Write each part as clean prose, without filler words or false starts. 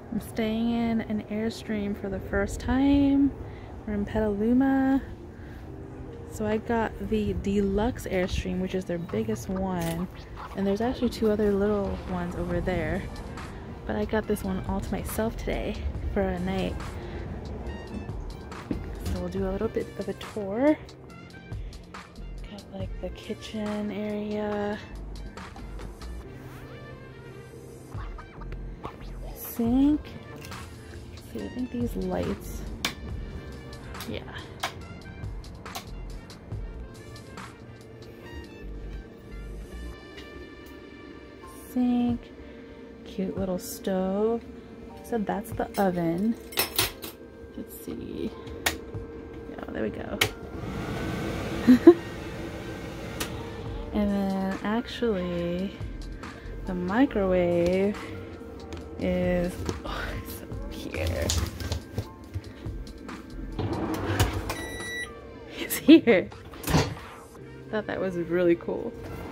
I'm staying in an Airstream for the first time. We're in Petaluma. So I got the deluxe Airstream, which is their biggest one. And there's actually two other little ones over there. But I got this one all to myself today for a night. So we'll do a little bit of a tour. Got like the kitchen area. Sink. Let's see, I think these lights. Yeah. Sink. Cute little stove. So that's the oven. Let's see. Oh, there we go. And then actually the microwave is it's up here. It's here. Thought that was really cool.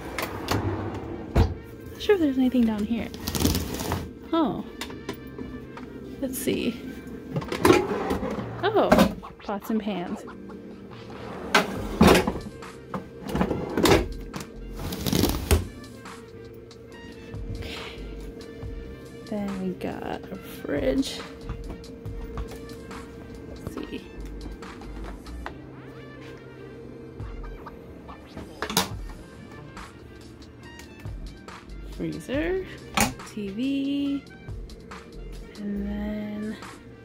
Not sure if there's anything down here. Oh, let's see. Oh, pots and pans. Then we got a fridge. Let's see. Freezer, TV, and then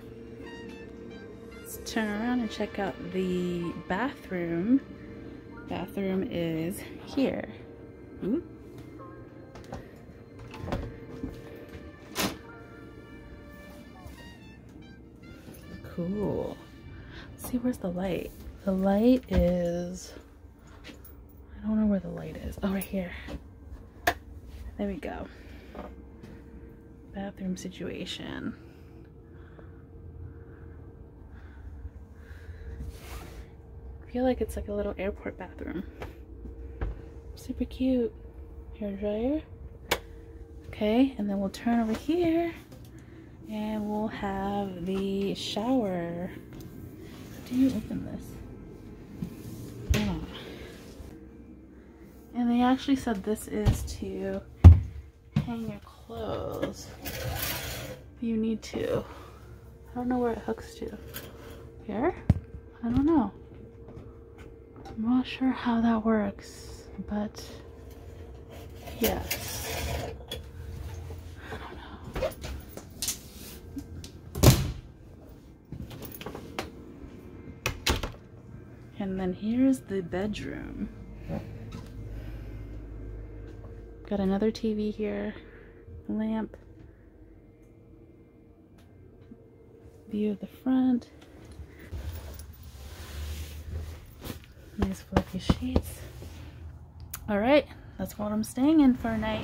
let's turn around and check out the bathroom. Bathroom is here. Ooh. Cool. Let's see, where's the light? The light is, I don't know where the light is. Oh, right here. There we go. Bathroom situation. I feel like it's like a little airport bathroom. Super cute. Hair dryer. Okay, and then we'll turn over here. And we'll have the shower. How do you open this? Oh. And they actually said this is to hang your clothes. You need to. I don't know where it hooks to. Here? I don't know. I'm not sure how that works, but yes. And then here's the bedroom. Got another TV here, lamp, view of the front, nice fluffy sheets. All right, that's what I'm staying in for a night.